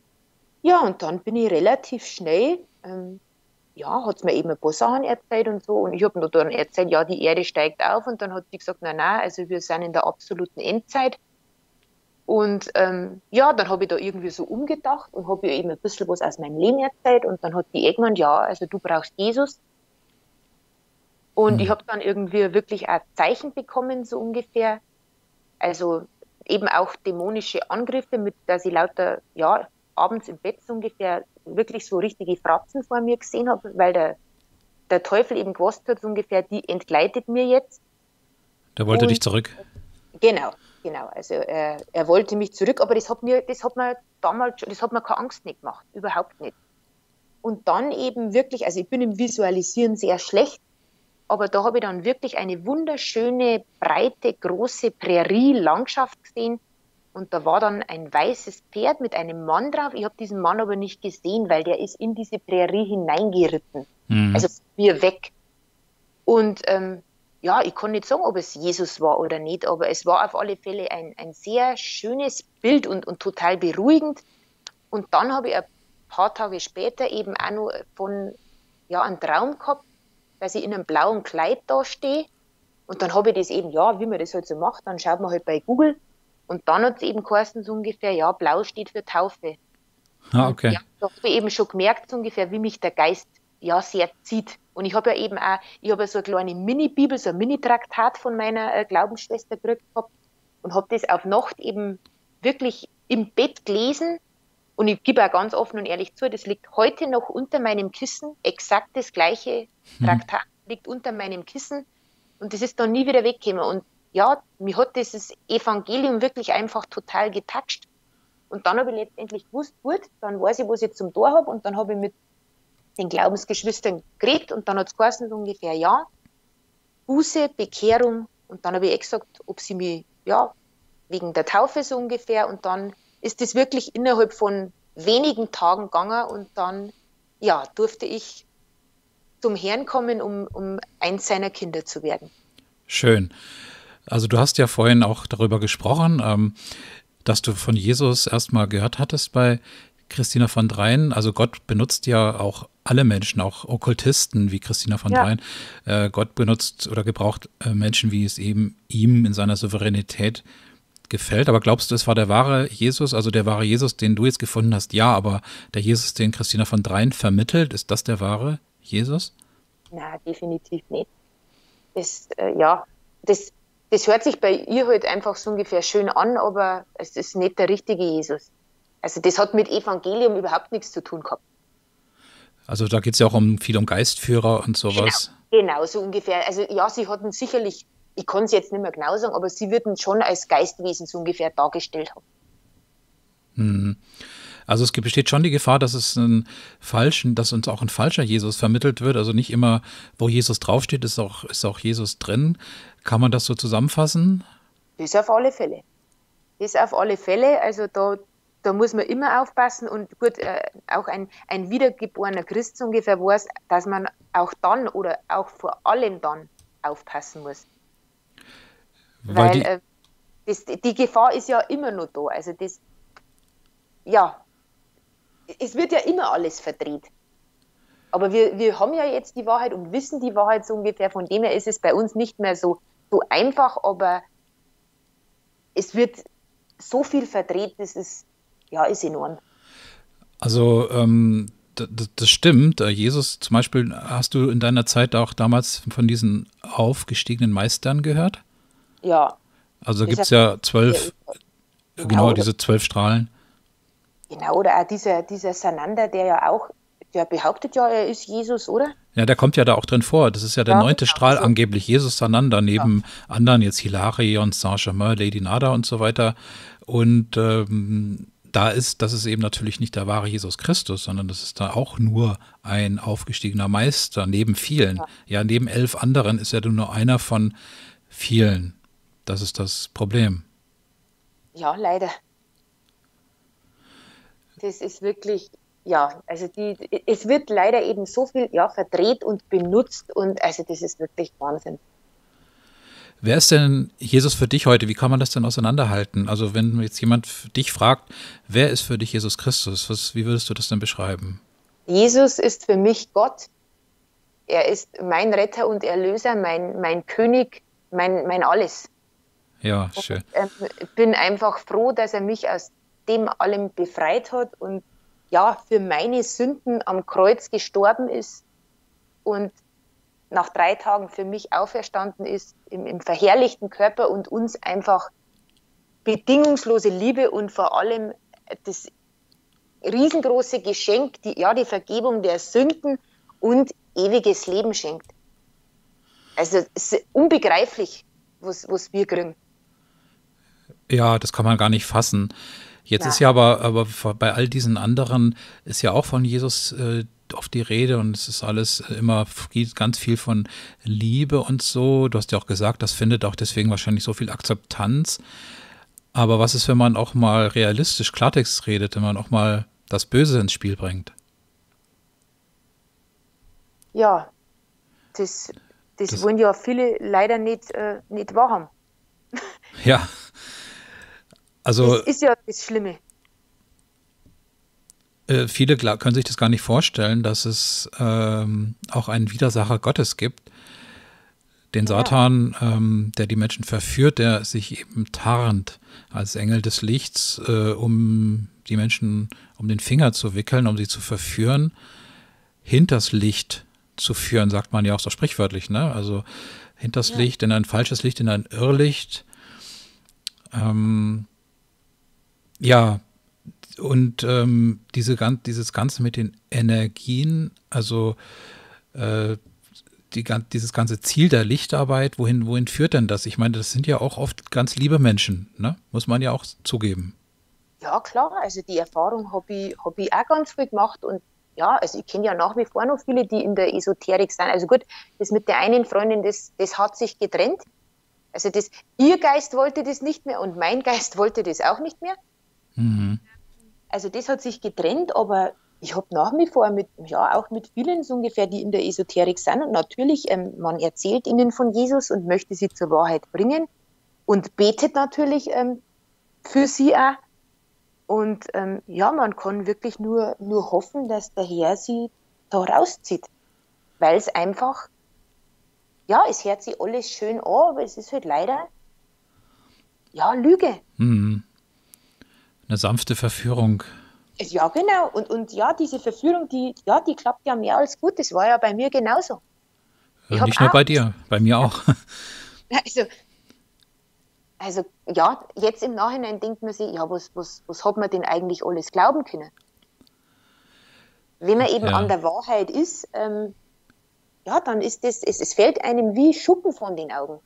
Ja, und dann bin ich relativ schnell, ähm, ja, hat es mir eben ein paar Sachen erzählt und so. Und ich habe nur dann erzählt, ja, die Erde steigt auf. Und dann hat sie gesagt, nein, nein, also wir sind in der absoluten Endzeit. Und ähm, ja, dann habe ich da irgendwie so umgedacht und habe ihr eben ein bisschen was aus meinem Leben erzählt. Und dann hat die eh gemeint, ja, also du brauchst Jesus. Und mhm. ich habe dann irgendwie wirklich ein Zeichen bekommen, so ungefähr. Also eben auch dämonische Angriffe, mit dass ich lauter, ja, abends im Bett so ungefähr wirklich so richtige Fratzen vor mir gesehen habe, weil der, der Teufel eben gewusst hat, so ungefähr, die entgleitet mir jetzt. Der wollte und, dich zurück. Genau, genau. Also er, er wollte mich zurück, aber das hat mir, das hat mir damals, das hat mir keine Angst nicht gemacht, überhaupt nicht. Und dann eben wirklich, also ich bin im Visualisieren sehr schlecht, aber da habe ich dann wirklich eine wunderschöne, breite, große Prärie-Landschaft gesehen. Und da war dann ein weißes Pferd mit einem Mann drauf. Ich habe diesen Mann aber nicht gesehen, weil der ist in diese Prärie hineingeritten. Mhm. Also von mir weg. Und ähm, ja, ich kann nicht sagen, ob es Jesus war oder nicht, aber es war auf alle Fälle ein, ein sehr schönes Bild und, und total beruhigend. Und dann habe ich ein paar Tage später eben auch noch von, ja, einen Traum gehabt, dass ich in einem blauen Kleid da stehe. Und dann habe ich das eben, ja, wie man das halt so macht, dann schaut man halt bei Google. Und dann hat es eben geheißen, so ungefähr, ja, blau steht für Taufe. Ah, okay. Ja, da habe ich eben schon gemerkt, so ungefähr, wie mich der Geist ja sehr zieht. Und ich habe ja eben auch, ich habe ja so eine kleine Mini-Bibel, so ein Mini-Traktat von meiner äh, Glaubensschwester gekriegt gehabt und habe das auf Nacht eben wirklich im Bett gelesen. Und ich gebe auch ganz offen und ehrlich zu, das liegt heute noch unter meinem Kissen, exakt das gleiche Traktat hm. liegt unter meinem Kissen und das ist dann nie wieder weggekommen. Und ja, mir hat dieses Evangelium wirklich einfach total getatscht. Und dann habe ich letztendlich gewusst, gut, dann weiß ich, was ich zum Tor habe. Und dann habe ich mit den Glaubensgeschwistern geredet und dann hat es geheißen, so ungefähr, ja, Buße, Bekehrung. Und dann habe ich eh gesagt, ob sie mich, ja, wegen der Taufe so ungefähr. Und dann ist das wirklich innerhalb von wenigen Tagen gegangen. Und dann, ja, durfte ich zum Herrn kommen, um, um eins seiner Kinder zu werden. Schön. Also du hast ja vorhin auch darüber gesprochen, ähm, dass du von Jesus erstmal gehört hattest bei Christina von Dreien. Also Gott benutzt ja auch alle Menschen, auch Okkultisten wie Christina von ja. Dreien. Äh, Gott benutzt oder gebraucht äh, Menschen, wie es eben ihm in seiner Souveränität gefällt. Aber glaubst du, es war der wahre Jesus, also der wahre Jesus, den du jetzt gefunden hast? Ja, aber der Jesus, den Christina von Dreien vermittelt, ist das der wahre Jesus? Nein, definitiv nicht. Das, äh, ja, das, das hört sich bei ihr halt einfach so ungefähr schön an, aber es ist nicht der richtige Jesus. Also das hat mit Evangelium überhaupt nichts zu tun gehabt. Also da geht es ja auch um viel um Geistführer und sowas. Genau, genau, so ungefähr. Also ja, sie hatten sicherlich, ich kann es jetzt nicht mehr genau sagen, aber sie würden schon als Geistwesen so ungefähr dargestellt haben. Hm. Also es besteht schon die Gefahr, dass es einen falschen, dass uns auch ein falscher Jesus vermittelt wird. Also nicht immer, wo Jesus draufsteht, ist auch, ist auch Jesus drin. Kann man das so zusammenfassen? Das auf alle Fälle. Das auf alle Fälle. Also da, da muss man immer aufpassen. Und gut, äh, auch ein, ein wiedergeborener Christ so ungefähr weiß, dass man auch dann oder auch vor allem dann aufpassen muss. Weil, Weil die, äh, das, die Gefahr ist ja immer noch da. Also das, ja, es wird ja immer alles verdreht. Aber wir, wir haben ja jetzt die Wahrheit und wissen die Wahrheit so ungefähr. Von dem her ist es bei uns nicht mehr so, so einfach, aber es wird so viel verdreht, das ist, ja, ist enorm. also ähm, das stimmt. Jesus zum Beispiel, hast du in deiner Zeit auch damals von diesen aufgestiegenen Meistern gehört? Ja. Also gibt es ja zwölf, genau, genau diese zwölf Strahlen. Genau, oder auch dieser, dieser Sanander, der ja auch, der behauptet ja, er ist Jesus, oder? Ja, der kommt ja da auch drin vor. Das ist ja der Ja, neunte genau. Strahl, Also, angeblich Jesus Sanander, neben ja. anderen, jetzt Hilarion, Saint-Germain, Lady Nada und so weiter. Und ähm, da ist, das ist eben natürlich nicht der wahre Jesus Christus, sondern das ist da auch nur ein aufgestiegener Meister, neben vielen. Ja, ja neben elf anderen ist er nur einer von vielen. Das ist das Problem. Ja, leider. Das ist wirklich, ja, also die, es wird leider eben so viel, ja, verdreht und benutzt und also das ist wirklich Wahnsinn. Wer ist denn Jesus für dich heute? Wie kann man das denn auseinanderhalten? Also wenn jetzt jemand dich fragt, wer ist für dich Jesus Christus? Was, wie würdest du das denn beschreiben? Jesus ist für mich Gott. Er ist mein Retter und Erlöser, mein, mein König, mein, mein Alles. Ja, schön. Und, ähm, ich bin einfach froh, dass er mich aus dem allem befreit hat und ja, für meine Sünden am Kreuz gestorben ist und nach drei Tagen für mich auferstanden ist, im, im verherrlichten Körper und uns einfach bedingungslose Liebe und vor allem das riesengroße Geschenk, die, ja, die Vergebung der Sünden und ewiges Leben schenkt. Also es ist unbegreiflich, was, was wir kriegen. Ja, das kann man gar nicht fassen. Jetzt Ja. ist ja aber, aber bei all diesen anderen ist ja auch von Jesus äh, oft die Rede und es ist alles immer ganz viel von Liebe und so. Du hast ja auch gesagt, das findet auch deswegen wahrscheinlich so viel Akzeptanz. Aber was ist, wenn man auch mal realistisch Klartext redet, wenn man auch mal das Böse ins Spiel bringt? Ja, das, das, das wollen ja viele leider nicht, äh, nicht wahrhaben. Ja. Also, das ist ja das Schlimme. Äh, viele können sich das gar nicht vorstellen, dass es ähm, auch einen Widersacher Gottes gibt, den ja. Satan, ähm, der die Menschen verführt, der sich eben tarnt als Engel des Lichts, äh, um die Menschen um den Finger zu wickeln, um sie zu verführen, hinters Licht zu führen, sagt man ja auch so sprichwörtlich, ne? Also hinters ja. Licht, in ein falsches Licht, in ein Irrlicht. Ähm, ja, und ähm, diese, dieses Ganze mit den Energien, also äh, die, dieses ganze Ziel der Lichtarbeit, wohin, wohin führt denn das? Ich meine, das sind ja auch oft ganz liebe Menschen, ne? Muss man ja auch zugeben. Ja, klar, also die Erfahrung habe ich, hab ich auch ganz viel gemacht und ja, also ich kenne ja nach wie vor noch viele, die in der Esoterik sind. Also gut, das mit der einen Freundin, das, das hat sich getrennt. Also das, ihr Geist wollte das nicht mehr und mein Geist wollte das auch nicht mehr. Mhm. Also das hat sich getrennt, aber ich habe nach wie vor mit, ja, auch mit vielen so ungefähr, die in der Esoterik sind. Und natürlich, ähm, man erzählt ihnen von Jesus und möchte sie zur Wahrheit bringen und betet natürlich ähm, für sie auch. Und ähm, ja, man kann wirklich nur, nur hoffen, dass der Herr sie da rauszieht. Weil es einfach, ja, es hört sich alles schön an, aber es ist halt leider, ja, Lüge. Mhm. Eine sanfte Verführung. Ja, genau. Und, und ja, diese Verführung, die, ja, die klappt ja mehr als gut. Das war ja bei mir genauso. Ich Äh, habe Nicht nur auch, bei dir, bei mir auch. also, also ja, jetzt im Nachhinein denkt man sich, ja, was, was, was hat man denn eigentlich alles glauben können? Wenn man eben an Ja. der Wahrheit ist, ähm, ja, dann ist das, es, es fällt einem wie Schuppen von den Augen.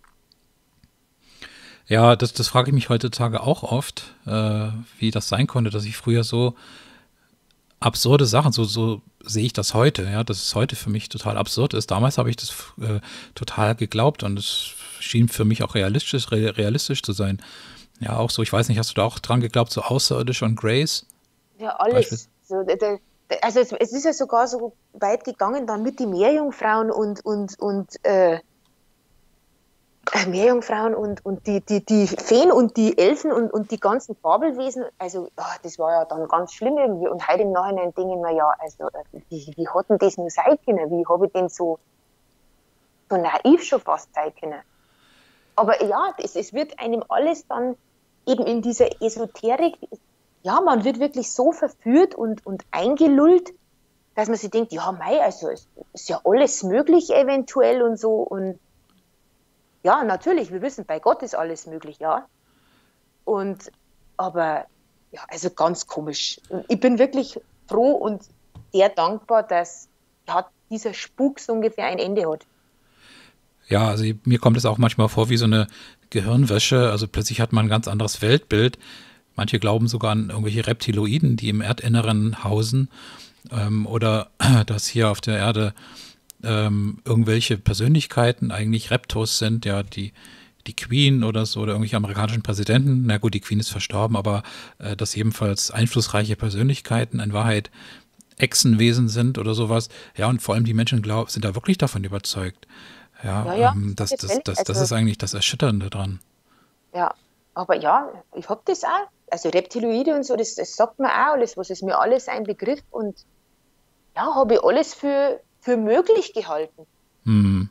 Ja, das, das frage ich mich heutzutage auch oft, äh, wie das sein konnte, dass ich früher so absurde Sachen, so, so sehe ich das heute, ja, dass es heute für mich total absurd ist. Damals habe ich das äh, total geglaubt und es schien für mich auch realistisch, re realistisch zu sein. Ja, auch so, ich weiß nicht, hast du da auch dran geglaubt, so außerirdisch und Grace Ja, beispielsweise? alles. So, da, da, also es, es ist ja sogar so weit gegangen dann mit den Meerjungfrauen und, und, und äh, äh, Meerjungfrauen und, und die, die, die Feen und die Elfen und, und die ganzen Fabelwesen. Also ah, das war ja dann ganz schlimm irgendwie. Und heute im Nachhinein denke ich mir, ja, also äh, wie, wie hat denn das nur sein können? Wie habe ich denn so, so naiv schon fast sein können? Aber ja, es, es wird einem alles dann eben in dieser Esoterik, ja, man wird wirklich so verführt und, und eingelullt, dass man sich denkt, ja, mei, also es ist ja alles möglich eventuell und so. Und ja, natürlich, wir wissen, bei Gott ist alles möglich, ja. Und aber ja, also ganz komisch. Ich bin wirklich froh und sehr dankbar, dass ja, dieser Spuk so ungefähr ein Ende hat. Ja, also mir kommt es auch manchmal vor wie so eine Gehirnwäsche. Also plötzlich hat man ein ganz anderes Weltbild. Manche glauben sogar an irgendwelche Reptiloiden, die im Erdinneren hausen, ähm, oder dass hier auf der Erde ähm, irgendwelche Persönlichkeiten eigentlich Reptos sind, ja, die, die Queen oder so, oder irgendwelche amerikanischen Präsidenten. Na gut, die Queen ist verstorben, aber äh, dass ebenfalls einflussreiche Persönlichkeiten in Wahrheit Echsenwesen sind oder sowas. Ja, und vor allem die Menschen glauben, sind da wirklich davon überzeugt. Ja, Ja, ja, ähm, das das, ist das, völlig, das, das also ist eigentlich das Erschütternde dran. ja, aber ja, ich hab das auch. Also Reptiloide und so, das, das sagt mir auch alles, was ist mir alles ein Begriff und ja, habe ich alles für, für möglich gehalten. Hm.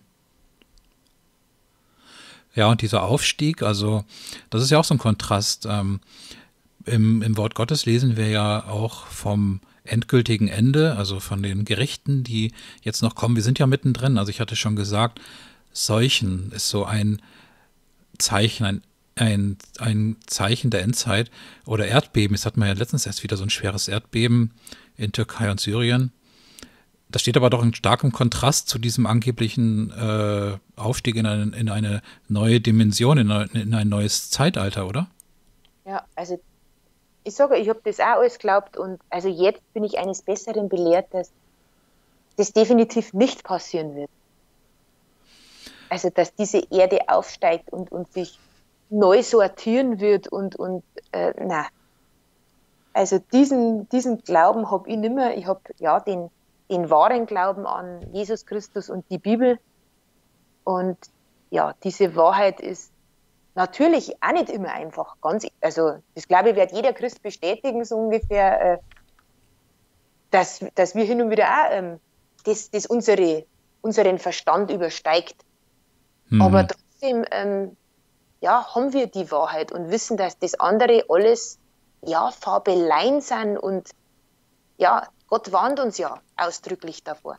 Ja, und dieser Aufstieg, also das ist ja auch so ein Kontrast. Ähm, im, Im Wort Gottes lesen wir ja auch vom endgültigen Ende, also von den Gerichten, die jetzt noch kommen. Wir sind ja mittendrin. Also ich hatte schon gesagt, Seuchen ist so ein Zeichen, ein, ein, ein Zeichen der Endzeit. Oder Erdbeben. Jetzt hatten wir ja letztens erst wieder so ein schweres Erdbeben in Türkei und Syrien. Das steht aber doch in starkem Kontrast zu diesem angeblichen äh, Aufstieg in eine, in eine neue Dimension, in, eine, in ein neues Zeitalter, oder? Ja, also ich sage, ich habe das auch alles geglaubt und also jetzt bin ich eines Besseren belehrt, dass das definitiv nicht passieren wird. Also dass diese Erde aufsteigt und, und sich neu sortieren wird und, und äh, na, also diesen, diesen Glauben habe ich nicht mehr. Ich habe ja den, den wahren Glauben an Jesus Christus und die Bibel. Und ja, diese Wahrheit ist natürlich auch nicht immer einfach. Ganz, also das glaube ich, wird jeder Christ bestätigen, so ungefähr, äh, dass, dass wir hin und wieder auch ähm, das, das unsere, unseren Verstand übersteigt. Aber Hm. trotzdem ähm, ja, haben wir die Wahrheit und wissen, dass das andere alles ja, Fabeleien sind und ja, Gott warnt uns ja ausdrücklich davor.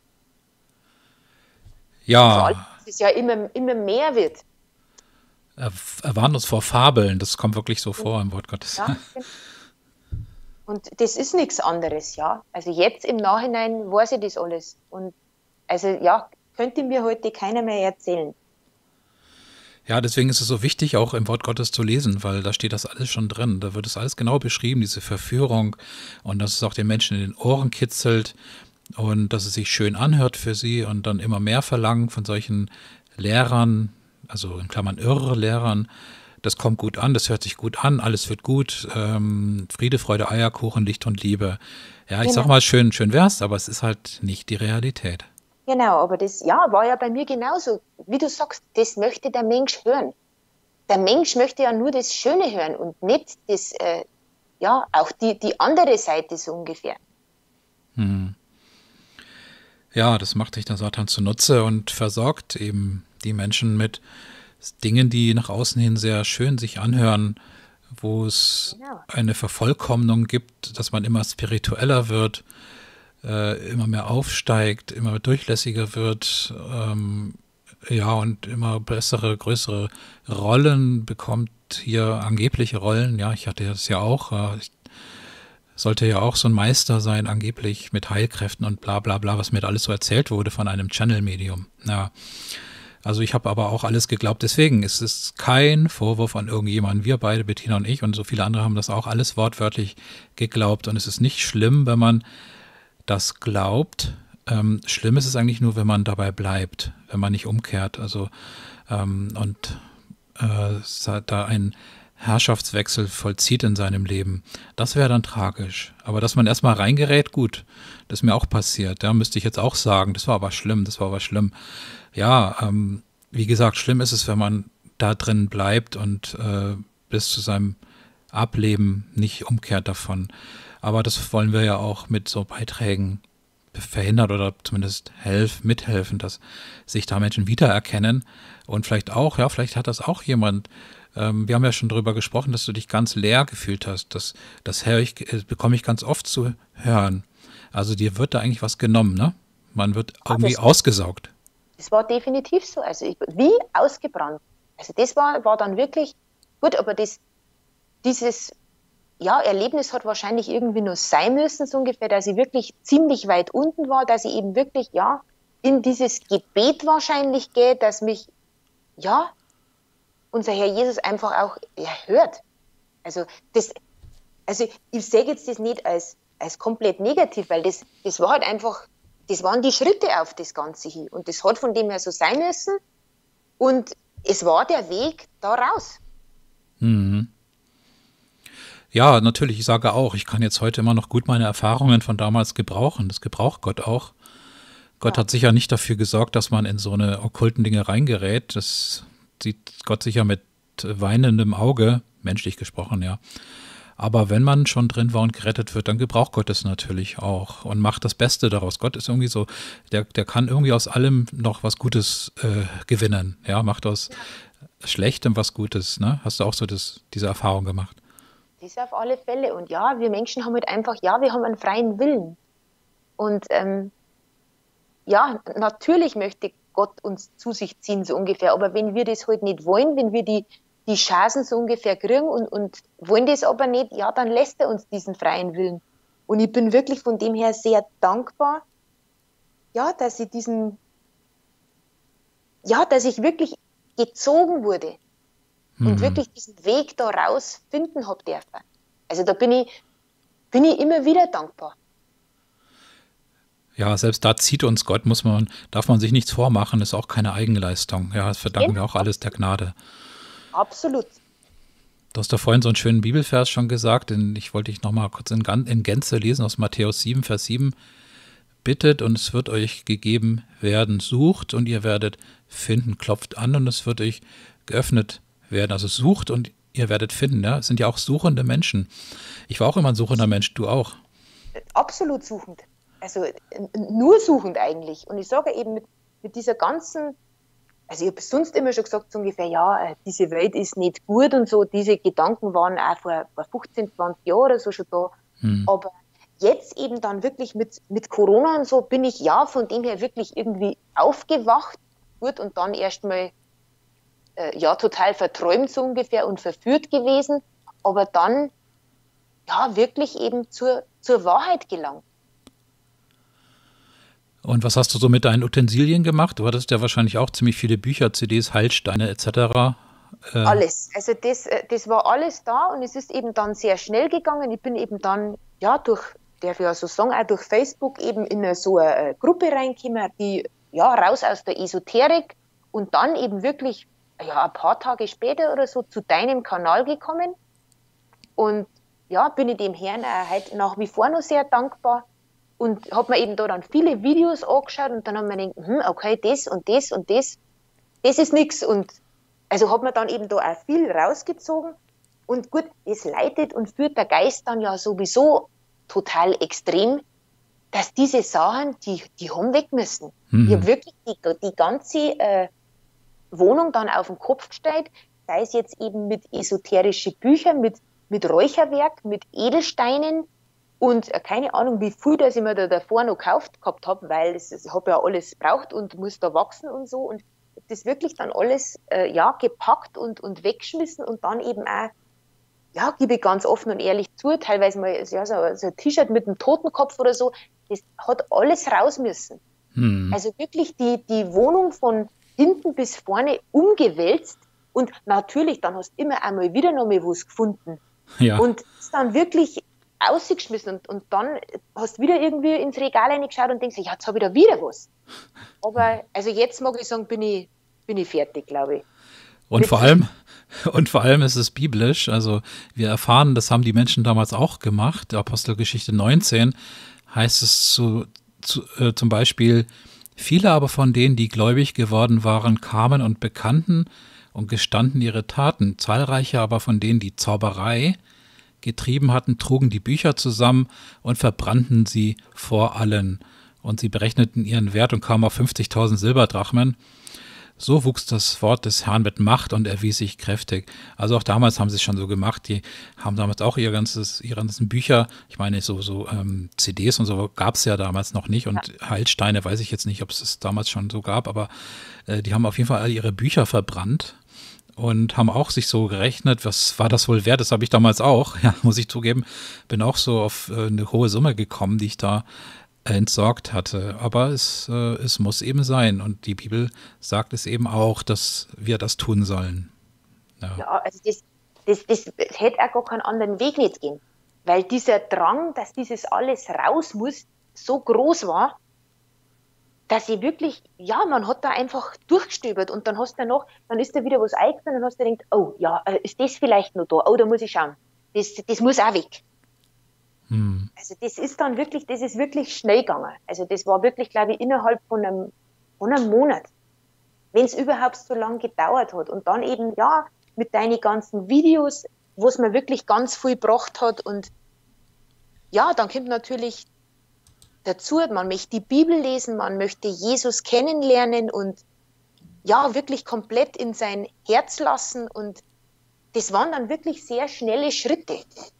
Und vor allem, Ja, dass es ja immer, immer mehr wird. er, er warnt uns vor Fabeln. Das kommt wirklich so Und, vor im Wort Gottes. ja, und das ist nichts anderes, ja. Also jetzt im Nachhinein weiß ich das alles. Und also ja, könnte mir heute keiner mehr erzählen. Ja, deswegen ist es so wichtig, auch im Wort Gottes zu lesen, weil da steht das alles schon drin. Da wird es alles genau beschrieben, diese Verführung, und dass es auch den Menschen in den Ohren kitzelt und dass es sich schön anhört für sie und dann immer mehr verlangen von solchen Lehrern, also in Klammern irre Lehrern. Das kommt gut an, das hört sich gut an, alles wird gut, ähm, Friede, Freude, Eierkuchen, Licht und Liebe. Ja, ich sag Genau. mal, schön, schön wär's, aber es ist halt nicht die Realität. Genau, aber das ja, war ja bei mir genauso. Wie du sagst, das möchte der Mensch hören. Der Mensch möchte ja nur das Schöne hören und nicht das, äh, ja, auch die, die andere Seite so ungefähr. Hm. Ja, das macht sich der Satan zunutze und versorgt eben die Menschen mit Dingen, die nach außen hin sehr schön sich anhören, wo es Genau. eine Vervollkommnung gibt, dass man immer spiritueller wird. äh, immer mehr aufsteigt, immer durchlässiger wird, ähm, ja, und immer bessere, größere Rollen bekommt, hier angebliche Rollen. Ja, ich hatte das ja auch. Äh, ich sollte ja auch so ein Meister sein, angeblich mit Heilkräften und bla bla bla, was mir da alles so erzählt wurde von einem Channel-Medium. Ja, also ich habe aber auch alles geglaubt. Deswegen ist es kein Vorwurf an irgendjemanden. Wir beide, Bettina und ich und so viele andere haben das auch alles wortwörtlich geglaubt. Und es ist nicht schlimm, wenn man das glaubt. Ähm, schlimm ist es eigentlich nur, wenn man dabei bleibt, wenn man nicht umkehrt. Also ähm, und äh, es hat da ein Herrschaftswechsel vollzieht in seinem Leben. Das wäre dann tragisch. Aber dass man erstmal reingerät, gut, das ist mir auch passiert. Da müsste ich jetzt auch sagen, das war aber schlimm, das war aber schlimm. Ja, ähm, wie gesagt, schlimm ist es, wenn man da drin bleibt und äh, bis zu seinem Ableben nicht umkehrt davon. Aber das wollen wir ja auch mit so Beiträgen verhindern oder zumindest helf, mithelfen, dass sich da Menschen wiedererkennen. Und vielleicht auch, ja, vielleicht hat das auch jemand. Ähm, wir haben ja schon darüber gesprochen, dass du dich ganz leer gefühlt hast. Das, das höre ich, äh, bekomme ich ganz oft zu hören. Also dir wird da eigentlich was genommen, ne? Man wird irgendwie das, ausgesaugt. das war definitiv so. Also ich, wie ausgebrannt. Also das war, war dann wirklich gut, aber das, dieses ja, Erlebnis hat wahrscheinlich irgendwie nur sein müssen, so ungefähr, dass ich wirklich ziemlich weit unten war, dass ich eben wirklich, ja, in dieses Gebet wahrscheinlich gehe, dass mich, ja, unser Herr Jesus einfach auch erhört. Also, das, also ich sehe jetzt das nicht als, als komplett negativ, weil das, das war halt einfach, das waren die Schritte auf das Ganze hin. Und das hat von dem her so sein müssen. Und es war der Weg da raus. Mhm. Ja, natürlich, ich sage auch, ich kann jetzt heute immer noch gut meine Erfahrungen von damals gebrauchen. Das gebraucht Gott auch. Gott Ja. hat sicher nicht dafür gesorgt, dass man in so eine okkulten Dinge reingerät. Das sieht Gott sicher mit weinendem Auge, menschlich gesprochen, ja. Aber wenn man schon drin war und gerettet wird, dann gebraucht Gott es natürlich auch und macht das Beste daraus. Gott ist irgendwie so, der, der kann irgendwie aus allem noch was Gutes äh, gewinnen. Ja, macht aus Schlechtem was Gutes. Ne? Hast du auch so das, diese Erfahrung gemacht? Das auf alle Fälle. Und ja, wir Menschen haben halt einfach, ja, wir haben einen freien Willen. Und ähm, ja, natürlich möchte Gott uns zu sich ziehen, so ungefähr. Aber wenn wir das halt nicht wollen, wenn wir die, die Chancen so ungefähr kriegen und, und wollen das aber nicht, ja, dann lässt er uns diesen freien Willen. Und ich bin wirklich von dem her sehr dankbar, ja, dass ich diesen, ja, dass ich wirklich gezogen wurde. Und Mhm. wirklich diesen Weg da raus finden habe dürfen. Also da bin ich, bin ich immer wieder dankbar. Ja, selbst da zieht uns Gott, muss man, darf man sich nichts vormachen, ist auch keine Eigenleistung. Ja, das verdanken wir auch alles der Gnade. Absolut. Du hast da vorhin so einen schönen Bibelvers schon gesagt, den ich wollte ich noch mal kurz in, in Gänze lesen aus Matthäus sieben, Vers sieben. Bittet und es wird euch gegeben werden, sucht und ihr werdet finden, klopft an und es wird euch geöffnet werden. Also sucht und ihr werdet finden, ja. Es sind ja auch suchende Menschen. Ich war auch immer ein suchender Mensch, du auch. Absolut suchend. Also nur suchend eigentlich. Und ich sage eben mit, mit dieser ganzen, also ich habe sonst immer schon gesagt, so ungefähr, ja, diese Welt ist nicht gut und so. Diese Gedanken waren auch vor, vor fünfzehn, zwanzig Jahren oder so schon da. Hm. Aber jetzt eben dann wirklich mit, mit Corona und so bin ich ja von dem her wirklich irgendwie aufgewacht. Gut, und dann erstmal äh, ja total verträumt so ungefähr und verführt gewesen. Aber dann ja wirklich eben zur, zur Wahrheit gelangt. Und was hast du so mit deinen Utensilien gemacht? Du hattest ja wahrscheinlich auch ziemlich viele Bücher, C Ds, Heilsteine et cetera. Äh alles. Also das, das war alles da und es ist eben dann sehr schnell gegangen. Ich bin eben dann, ja, durch, darf ich ja so sagen, auch durch Facebook eben in so eine Gruppe reingekommen, die, ja, raus aus der Esoterik und dann eben wirklich, ja, ein paar Tage später oder so zu deinem Kanal gekommen. Und ja, bin ich dem Herrn auch heute nach wie vor noch sehr dankbar. Und habe mir eben da dann viele Videos angeschaut und dann haben wir gedacht, hm, okay, das und das und das, das ist nichts. Und also hat man dann eben da auch viel rausgezogen. Und gut, das leitet und führt der Geist dann ja sowieso total extrem, dass diese Sachen, die, die haben weg müssen. Mhm. Ich habe wirklich die, die ganze äh, Wohnung dann auf den Kopf gestellt, sei es jetzt eben mit esoterischen Büchern, mit, mit Räucherwerk, mit Edelsteinen, Und äh, keine Ahnung, wie viel das ich mir da davor noch gekauft gehabt habe, weil es, ich habe ja alles braucht und muss da wachsen und so. Und das wirklich dann alles äh, ja, gepackt und, und weggeschmissen und dann eben auch, ja, gebe ich ganz offen und ehrlich zu, teilweise mal ja, so, so ein T-Shirt mit einem Totenkopf oder so, das hat alles raus müssen. Hm. Also wirklich die, die Wohnung von hinten bis vorne umgewälzt und natürlich, dann hast du immer einmal wieder noch mal was gefunden. Ja. Und ist dann wirklich ausgeschmissen und, und dann hast du wieder irgendwie ins Regal reingeschaut und denkst, ja, jetzt habe ich da wieder was. Aber also jetzt mag ich sagen, bin ich, bin ich fertig, glaube ich. Und Mit vor allem, und vor allem ist es biblisch. Also wir erfahren, das haben die Menschen damals auch gemacht. Apostelgeschichte neunzehn heißt es zu, zu, äh, zum Beispiel, viele aber von denen, die gläubig geworden waren, kamen und bekannten und gestanden ihre Taten. Zahlreiche aber von denen, die Zauberei getrieben hatten, trugen die Bücher zusammen und verbrannten sie vor allen. Und sie berechneten ihren Wert und kamen auf fünfzigtausend Silberdrachmen. So wuchs das Wort des Herrn mit Macht und erwies sich kräftig. Also auch damals haben sie es schon so gemacht. Die haben damals auch ihr ganzes, ihre ganzen Bücher, ich meine so, so ähm, C Ds und so gab es ja damals noch nicht. Und ja. Heilsteine weiß ich jetzt nicht, ob es es damals schon so gab, aber äh, die haben auf jeden Fall all ihre Bücher verbrannt. Und haben auch sich so gerechnet, was war das wohl wert? Das habe ich damals auch, ja, muss ich zugeben. Bin auch so auf äh, eine hohe Summe gekommen, die ich da äh, entsorgt hatte. Aber es, äh, es muss eben sein. Und die Bibel sagt es eben auch, dass wir das tun sollen. Ja, ja also das, das, das hätte auch gar keinen anderen Weg nicht gehen. Weil dieser Drang, dass dieses alles raus muss, so groß war, dass ich wirklich, ja, man hat da einfach durchgestöbert und dann hast du noch, dann ist da wieder was eingefallen und dann hast du gedacht, oh ja, ist das vielleicht noch da? Oh, da muss ich schauen. Das, das muss auch weg. Hm. Also das ist dann wirklich, das ist wirklich schnell gegangen. Also das war wirklich, glaube ich, innerhalb von einem, von einem Monat. Wenn es überhaupt so lange gedauert hat. Und dann eben, ja, mit deinen ganzen Videos, wo es mir wirklich ganz viel gebracht hat und ja, dann kommt natürlich dazu, man möchte die Bibel lesen, man möchte Jesus kennenlernen und ja, wirklich komplett in sein Herz lassen und das waren dann wirklich sehr schnelle Schritte.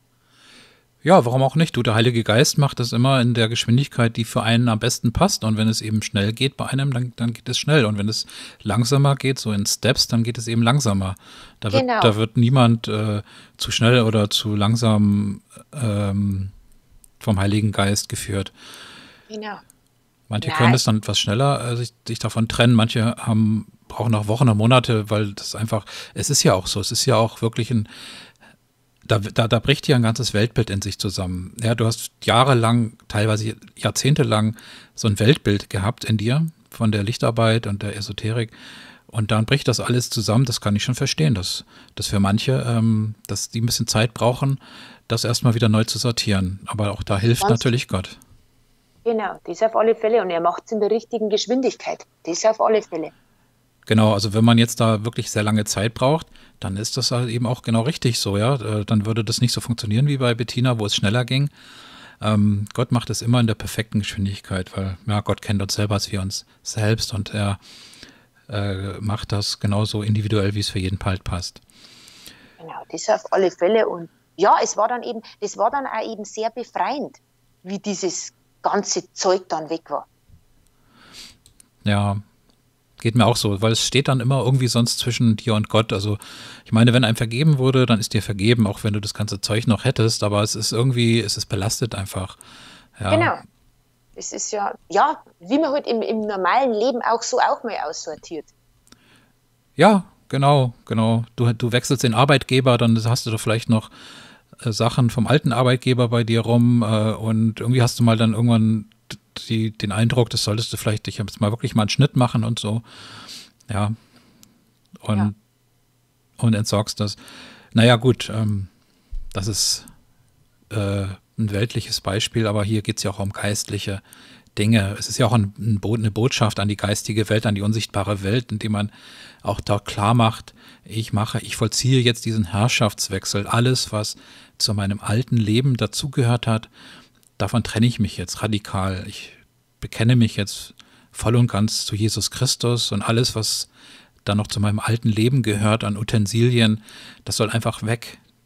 Ja, warum auch nicht? Du, der Heilige Geist macht das immer in der Geschwindigkeit, die für einen am besten passt und wenn es eben schnell geht bei einem, dann, dann geht es schnell und wenn es langsamer geht, so in Steps, dann geht es eben langsamer. Da wird, genau. da wird niemand äh, zu schnell oder zu langsam ähm, vom Heiligen Geist geführt. Genau. Manche ja. können es dann etwas schneller äh, sich, sich davon trennen, manche haben, brauchen noch Wochen oder Monate, weil das einfach, es ist ja auch so, es ist ja auch wirklich ein, da, da, da bricht ja ein ganzes Weltbild in sich zusammen. Ja, du hast jahrelang, teilweise jahrzehntelang so ein Weltbild gehabt in dir von der Lichtarbeit und der Esoterik und dann bricht das alles zusammen, das kann ich schon verstehen, dass, dass für manche, ähm, dass die ein bisschen Zeit brauchen, das erstmal wieder neu zu sortieren, aber auch da hilft Sonst natürlich Gott. Genau, das auf alle Fälle. Und er macht es in der richtigen Geschwindigkeit. Das auf alle Fälle. Genau, also wenn man jetzt da wirklich sehr lange Zeit braucht, dann ist das halt eben auch genau richtig so, ja. Dann würde das nicht so funktionieren wie bei Bettina, wo es schneller ging. Ähm, Gott macht es immer in der perfekten Geschwindigkeit, weil ja, Gott kennt uns selber als wir uns selbst und er äh, macht das genauso individuell, wie es für jeden halt passt. Genau, das auf alle Fälle. Und ja, es war dann eben, das war dann auch eben sehr befreiend, wie dieses ganze Zeug dann weg war. Ja, geht mir auch so, weil es steht dann immer irgendwie sonst zwischen dir und Gott. Also ich meine, wenn einem vergeben wurde, dann ist dir vergeben, auch wenn du das ganze Zeug noch hättest, aber es ist irgendwie, es ist belastet einfach. Ja. Genau. Es ist ja, ja, wie man halt im, im normalen Leben auch so auch mal aussortiert. Ja, genau, genau. Du, du wechselst den Arbeitgeber, dann hast du doch vielleicht noch Sachen vom alten Arbeitgeber bei dir rum äh, und irgendwie hast du mal dann irgendwann die, den Eindruck, das solltest du vielleicht dich jetzt mal wirklich mal einen Schnitt machen und so. Ja. Und, ja. und entsorgst das. Naja, gut, ähm, das ist äh, ein weltliches Beispiel, aber hier geht es ja auch um geistliche Dinge. Es ist ja auch ein, ein Bo- eine Botschaft an die geistige Welt, an die unsichtbare Welt, indem man auch da klar macht, ich mache, ich vollziehe jetzt diesen Herrschaftswechsel. Alles, was zu meinem alten Leben dazugehört hat, davon trenne ich mich jetzt radikal. Ich bekenne mich jetzt voll und ganz zu Jesus Christus und alles, was da noch zu meinem alten Leben gehört an Utensilien, das soll einfach weg.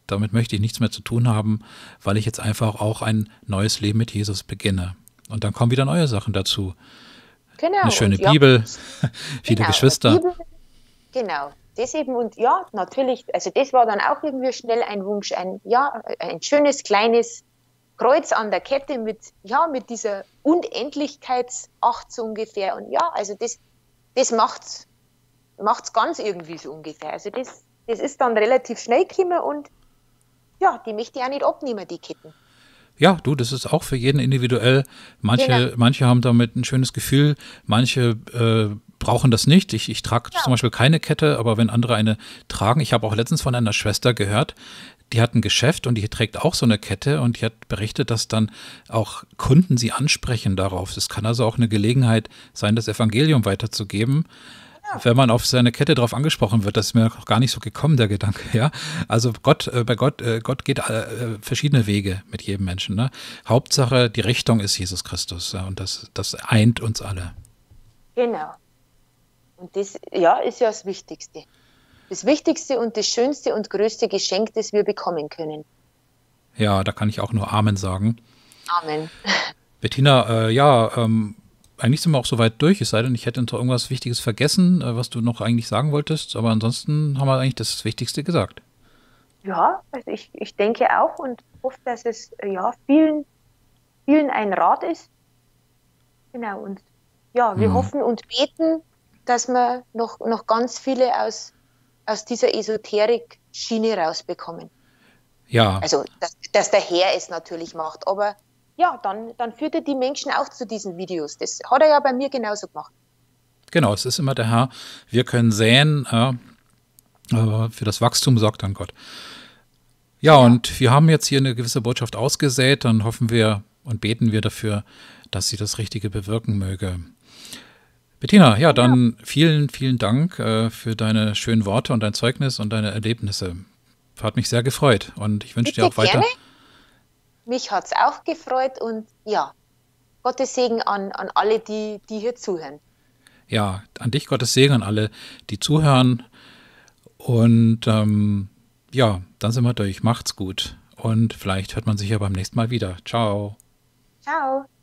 damit möchte ich nichts mehr zu tun haben, weil ich jetzt einfach auch ein neues Leben mit Jesus beginne. Und dann kommen wieder neue Sachen dazu. Genau. Eine schöne und ja, Bibel, viele genau, Geschwister. Bibel, genau, das eben und ja, natürlich, also das war dann auch irgendwie schnell ein Wunsch, ein, ja, ein schönes kleines Kreuz an der Kette mit, ja, mit dieser Unendlichkeitsacht so ungefähr. Und ja, also das, das macht's, macht's ganz irgendwie so ungefähr. Also das, das ist dann relativ schnell gekommen und ja, die möchte ich auch nicht abnehmen, die Ketten. Ja, du, das ist auch für jeden individuell. Manche, Genau. manche haben damit ein schönes Gefühl, manche äh, brauchen das nicht. Ich, ich trage Ja. zum Beispiel keine Kette, aber wenn andere eine tragen, ich habe auch letztens von einer Schwester gehört, die hat ein Geschäft und die trägt auch so eine Kette und die hat berichtet, dass dann auch Kunden sie ansprechen darauf. Es kann also auch eine Gelegenheit sein, das Evangelium weiterzugeben. Ja. Wenn man auf seine Kette drauf angesprochen wird, das ist mir noch gar nicht so gekommen, der Gedanke, ja. Also Gott, äh, bei Gott, äh, Gott geht äh, verschiedene Wege mit jedem Menschen, ne? Hauptsache, die Richtung ist Jesus Christus, ja, und das, das eint uns alle. Genau. Und das, ja, ist ja das Wichtigste. Das Wichtigste und das schönste und größte Geschenk, das wir bekommen können. Ja, da kann ich auch nur Amen sagen. Amen. Bettina, äh, ja, ähm, eigentlich sind wir auch soweit durch, es sei denn, ich hätte noch irgendwas Wichtiges vergessen, äh, was du noch eigentlich sagen wolltest, aber ansonsten haben wir eigentlich das Wichtigste gesagt. Ja, also ich, ich denke auch und hoffe, dass es ja, vielen, vielen ein Rat ist. Genau, und ja, wir Hm. hoffen und beten, dass wir noch, noch ganz viele aus, aus dieser Esoterik-Schiene rausbekommen. Ja, Also, dass, dass der Herr es natürlich macht, aber ja, dann, dann führt er die Menschen auch zu diesen Videos. Das hat er ja bei mir genauso gemacht. genau, es ist immer der Herr. Wir können säen, äh, aber für das Wachstum sorgt dann Gott. Ja, Genau. und wir haben jetzt hier eine gewisse Botschaft ausgesät, dann hoffen wir und beten wir dafür, dass sie das Richtige bewirken möge. Bettina, ja, dann vielen, vielen Dank äh, für deine schönen Worte und dein Zeugnis und deine Erlebnisse. Hat mich sehr gefreut und ich wünsche dir Bitte auch weiter. gerne. Mich hat es auch gefreut und ja, Gottes Segen an, an alle, die, die hier zuhören. Ja, an dich Gottes Segen, an alle, die zuhören. Und ähm, ja, dann sind wir durch. Macht's gut. Und vielleicht hört man sich ja beim nächsten Mal wieder. Ciao. Ciao.